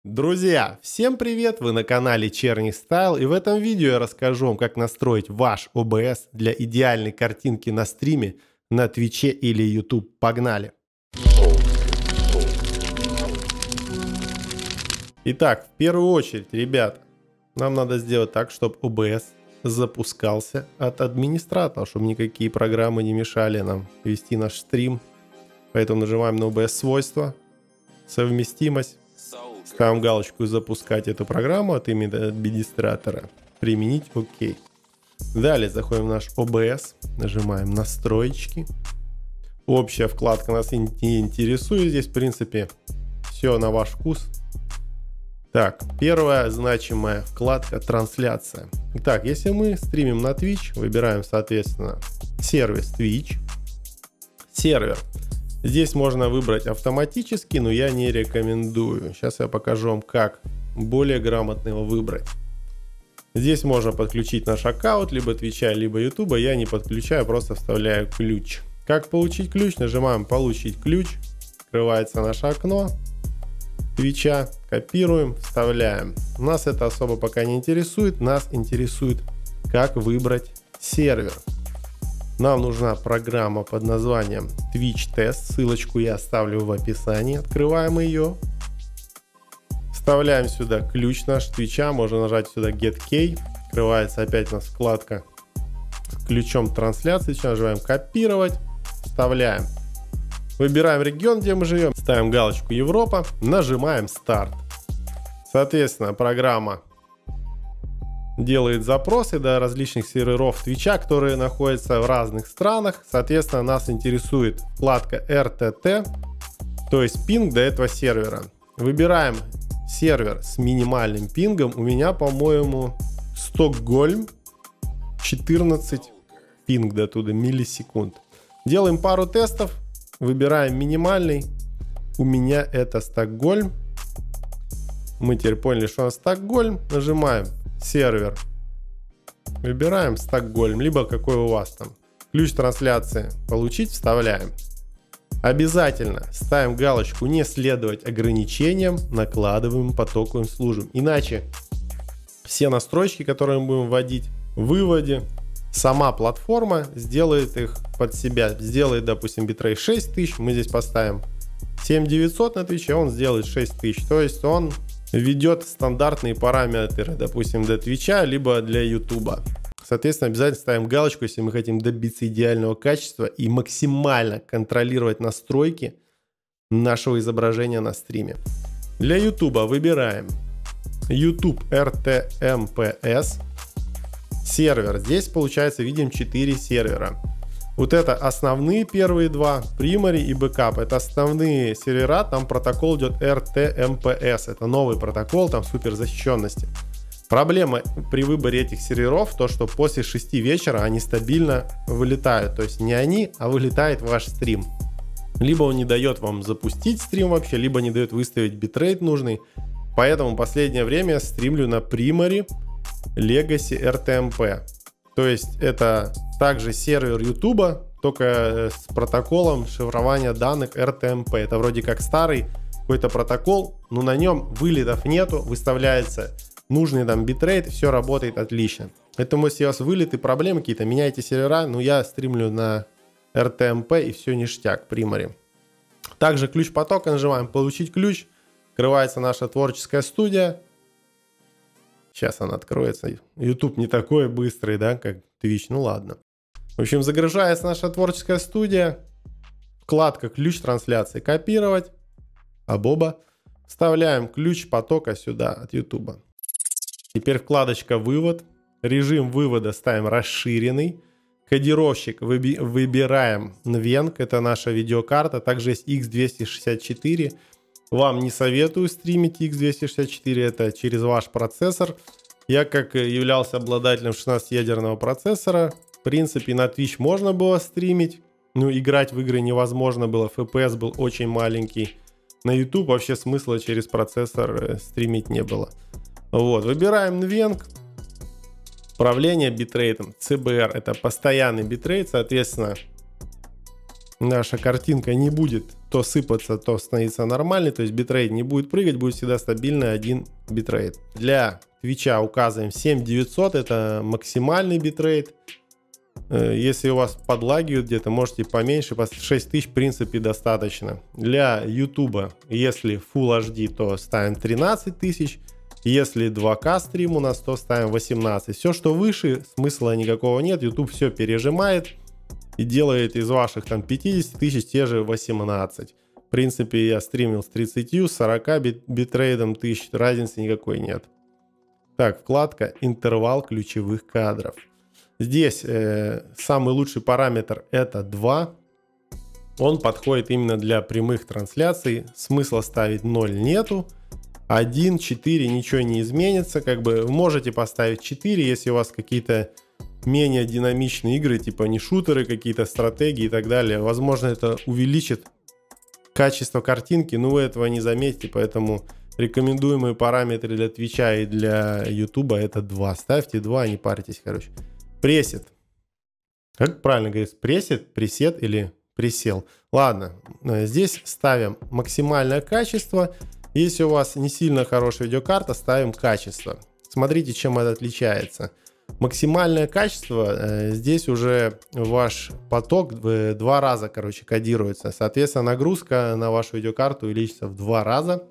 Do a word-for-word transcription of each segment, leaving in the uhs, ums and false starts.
Друзья, всем привет! Вы на канале Черни Стайл, и в этом видео я расскажу вам, как настроить ваш о бэ эс для идеальной картинки на стриме на Твиче или YouTube. Погнали! Итак, в первую очередь, ребята, нам надо сделать так, чтобы о бэ эс запускался от администратора, чтобы никакие программы не мешали нам вести наш стрим. Поэтому нажимаем на о бэ эс свойства, совместимость. Ставим галочку «Запускать эту программу» от имени администратора. Применить ОК. Далее заходим в наш о бэ эс. Нажимаем «Настроечки». Общая вкладка нас не интересует. Здесь, в принципе, все на ваш вкус. Так, первая значимая вкладка «Трансляция». Итак, если мы стримим на Twitch, выбираем, соответственно, сервис Twitch. Сервер. Здесь можно выбрать автоматически, но я не рекомендую. Сейчас я покажу вам, как более грамотно его выбрать. Здесь можно подключить наш аккаунт, либо Твича, либо Ютуба. Я не подключаю, просто вставляю ключ. Как получить ключ? Нажимаем «Получить ключ». Открывается наше окно Твича. Копируем, вставляем. Нас это особо пока не интересует. Нас интересует, как выбрать сервер. Нам нужна программа под названием Twitch Test. Ссылочку я оставлю в описании. Открываем ее. Вставляем сюда ключ наш Твича. Можно нажать сюда Get Key. Открывается опять у нас вкладка с ключом трансляции. Сейчас нажимаем копировать. Вставляем. Выбираем регион, где мы живем. Ставим галочку Европа. Нажимаем старт. Соответственно, программа делает запросы до различных серверов Твича, которые находятся в разных странах. Соответственно, нас интересует вкладка эр тэ тэ, то есть пинг до этого сервера. Выбираем сервер с минимальным пингом. У меня, по-моему, Стокгольм, четырнадцать пинг до туда миллисекунд. Делаем пару тестов. Выбираем минимальный. У меня это Стокгольм. Мы теперь поняли, что у нас Стокгольм. Нажимаем сервер. Выбираем Стокгольм, либо какой у вас там. Ключ трансляции получить, вставляем. Обязательно ставим галочку «Не следовать ограничениям», накладываем, потоковым служим. Иначе все настройки, которые мы будем вводить в выводе, сама платформа сделает их под себя. Сделает, допустим, битрейт шесть тысяч, мы здесь поставим семь тысяч девятьсот на Twitch, он сделает шесть тысяч. То есть он ведет стандартные параметры, допустим, для Твича, либо для Ютуба. Соответственно, обязательно ставим галочку, если мы хотим добиться идеального качества и максимально контролировать настройки нашего изображения на стриме. Для Ютуба выбираем YouTube эр тэ эм пэ эс. Сервер. Здесь, получается, видим четыре сервера. Вот это основные первые два, Primary и Backup. Это основные сервера, там протокол идет эр тэ эм пэ эс. Это новый протокол, там супер защищенности. Проблема при выборе этих серверов, то что после шести вечера они стабильно вылетают. То есть не они, а вылетает ваш стрим. Либо он не дает вам запустить стрим вообще, либо не дает выставить битрейт нужный. Поэтому в последнее время я стримлю на Primary Legacy эр тэ эм пэ. То есть это также сервер Ютуба, только с протоколом шифрования данных эр тэ эм пэ. Это вроде как старый какой-то протокол, но на нем вылетов нету, выставляется нужный там битрейт, все работает отлично. Поэтому если у вас вылеты, проблемы какие-то, меняйте сервера. Но я стримлю на эр тэ эм пэ и все ништяк, Primary. Также ключ потока нажимаем «Получить ключ». Открывается наша творческая студия. Сейчас она откроется. YouTube не такой быстрый, да, как Twitch. Ну ладно. В общем, загружается наша творческая студия. Вкладка «Ключ трансляции». Копировать. Абоба. Вставляем ключ потока сюда от YouTube. Теперь вкладочка «Вывод». Режим вывода ставим расширенный. Кодировщик выби выбираем Nvenc. Это наша видеокарта. Также есть икс двести шестьдесят четыре. Вам не советую стримить икс двести шестьдесят четыре, это через ваш процессор. Я, как являлся обладателем шестнадцатиядерного процессора, в принципе на Twitch можно было стримить, но играть в игры невозможно было, эф пи эс был очень маленький. На YouTube вообще смысла через процессор стримить не было. Вот, выбираем Nvenc. Управление битрейтом, си би ар, это постоянный битрейт, соответственно, наша картинка не будет то сыпаться, то становится нормальный, то есть битрейт не будет прыгать, будет всегда стабильный один битрейт. Для Твича указываем семь тысяч девятьсот, это максимальный битрейт. Если у вас подлагивают где-то, можете поменьше, шесть тысяч в принципе достаточно. Для Ютуба, если Full эйч ди, то ставим тринадцать тысяч. Если два ка стрим у нас, то ставим восемнадцать. Все, что выше, смысла никакого нет. YouTube все пережимает и делает из ваших там пятьдесят тысяч те же восемнадцать. В принципе, я стримил с тридцатью, сорока бит битрейдом тысяч, разницы никакой нет. Так, вкладка «Интервал ключевых кадров». Здесь э, самый лучший параметр это два. Он подходит именно для прямых трансляций. Смысла ставить ноль нету. один, четыре, ничего не изменится. Как бы вы можете поставить четыре, если у вас какие-то менее динамичные игры, типа не шутеры, какие-то стратегии и так далее. Возможно, это увеличит качество картинки, но вы этого не заметите, поэтому рекомендуемые параметры для Твича и для Ютуба это два. Ставьте два, не парьтесь, короче. Пресет. Как правильно говорится? Пресет, пресет или присел? Ладно, здесь ставим максимальное качество. Если у вас не сильно хорошая видеокарта, ставим качество. Смотрите, чем это отличается. Максимальное качество, э, здесь уже ваш поток в два раза, короче, кодируется. Соответственно, нагрузка на вашу видеокарту увеличится в два раза.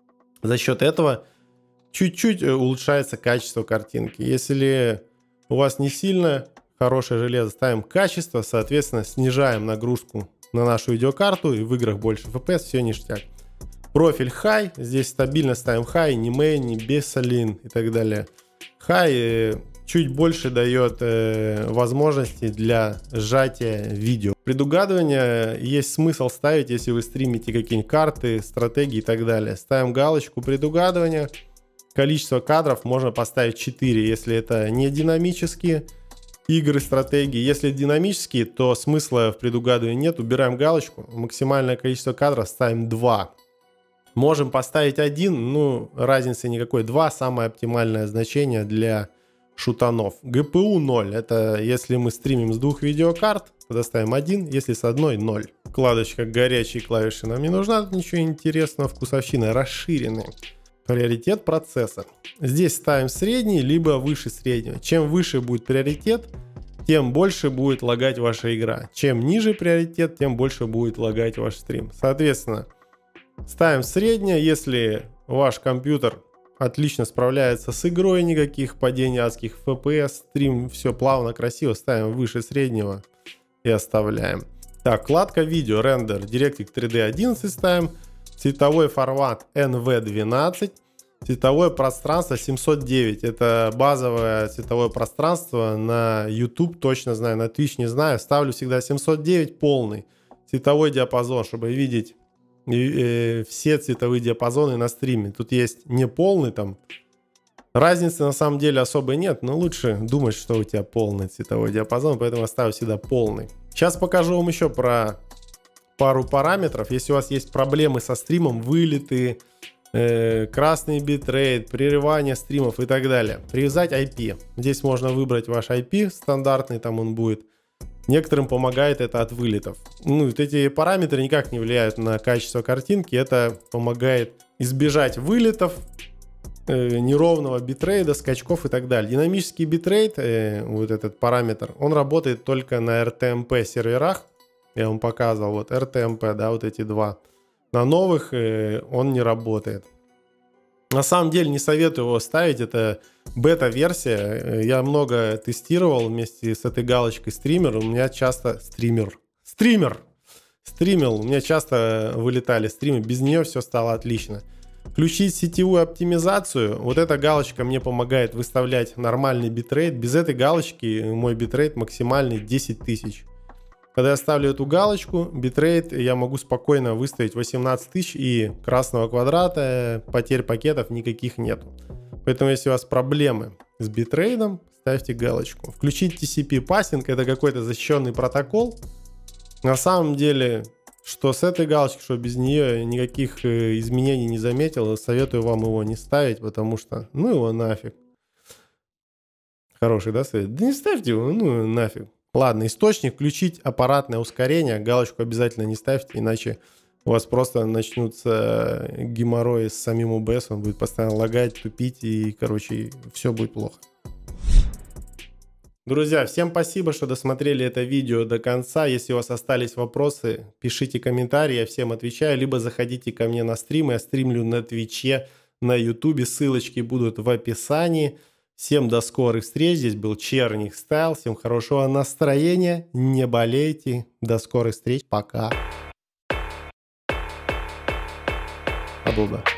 За счет этого чуть-чуть улучшается качество картинки. Если у вас не сильно хорошее железо, ставим качество, соответственно, снижаем нагрузку на нашу видеокарту, и в играх больше эф пи эс, все ништяк. Профиль high, здесь стабильно ставим high, не main, не бесолин и так далее. High чуть больше дает э, возможностей для сжатия видео. Предугадывание есть смысл ставить, если вы стримите какие-нибудь карты, стратегии и так далее. Ставим галочку предугадывания. Количество кадров можно поставить четыре, если это не динамические игры, стратегии. Если динамические, то смысла в предугадывании нет. Убираем галочку. Максимальное количество кадров ставим два. Можем поставить один, ну разницы никакой. два самое оптимальное значение для шутанов. джи пи ю ноль. Это если мы стримим с двух видеокарт, тогда ставим один, если с одной ноль. Вкладочка горячие клавиши нам не нужна. Тут ничего интересного. Вкусовщина расширенная. Приоритет процесса. Здесь ставим средний, либо выше среднего. Чем выше будет приоритет, тем больше будет лагать ваша игра. Чем ниже приоритет, тем больше будет лагать ваш стрим. Соответственно, ставим среднее. Если ваш компьютер отлично справляется с игрой, никаких падений адских эф пи эс, стрим все плавно, красиво, ставим выше среднего и оставляем. Так, вкладка видео, рендер, DirectX три дэ одиннадцать ставим. Цветовой формат эн ви двенадцать. Цветовое пространство семьсот девять. Это базовое цветовое пространство на YouTube, точно знаю, на Twitch не знаю. Ставлю всегда семьсот девять полный цветовой диапазон, чтобы видеть э, все цветовые диапазоны на стриме. Тут есть не полный там. Разницы на самом деле особой нет, но лучше думать, что у тебя полный цветовой диапазон, поэтому ставлю всегда полный. Сейчас покажу вам еще про пару параметров. Если у вас есть проблемы со стримом, вылеты, э, красный битрейт, прерывание стримов и так далее, привязать ай пи. Здесь можно выбрать ваш ай пи стандартный, там он будет. Некоторым помогает это от вылетов. Ну, вот эти параметры никак не влияют на качество картинки. Это помогает избежать вылетов, э, неровного битрейта, скачков и так далее. Динамический битрейт, э, вот этот параметр, он работает только на эр ти эм пи серверах. Я вам показывал, вот эр ти эм пи, да, вот эти два. На новых э, он не работает. На самом деле не советую его ставить, это бета-версия. Я много тестировал вместе с этой галочкой стример. У меня часто... Стример. Стример! Стримил. У меня часто вылетали стримы. Без нее все стало отлично. Включить сетевую оптимизацию. Вот эта галочка мне помогает выставлять нормальный битрейт. Без этой галочки мой битрейт максимальный десять тысяч. Когда я ставлю эту галочку, битрейт, я могу спокойно выставить восемнадцать тысяч, и красного квадрата, потерь пакетов никаких нету. Поэтому, если у вас проблемы с битрейтом, ставьте галочку. Включить ти си пи пассинг, это какой-то защищенный протокол. На самом деле, что с этой галочкой, что без нее, никаких изменений не заметил. Советую вам его не ставить, потому что, ну его нафиг. Хороший, да, совет? Да не ставьте его, ну нафиг. Ладно, источник, включить аппаратное ускорение. Галочку обязательно не ставьте, иначе у вас просто начнутся геморрои с самим о бэ эс, он будет постоянно лагать, тупить, и, короче, все будет плохо. Друзья, всем спасибо, что досмотрели это видео до конца. Если у вас остались вопросы, пишите комментарии, я всем отвечаю, либо заходите ко мне на стрим, я стримлю на Твиче, на Ютубе, ссылочки будут в описании. Всем до скорых встреч, здесь был Черник Стайл, всем хорошего настроения, не болейте, до скорых встреч, пока. Обалда.